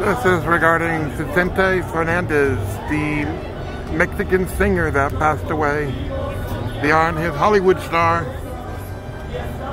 This is regarding Vicente Fernandez, the Mexican singer that passed away, his Hollywood star.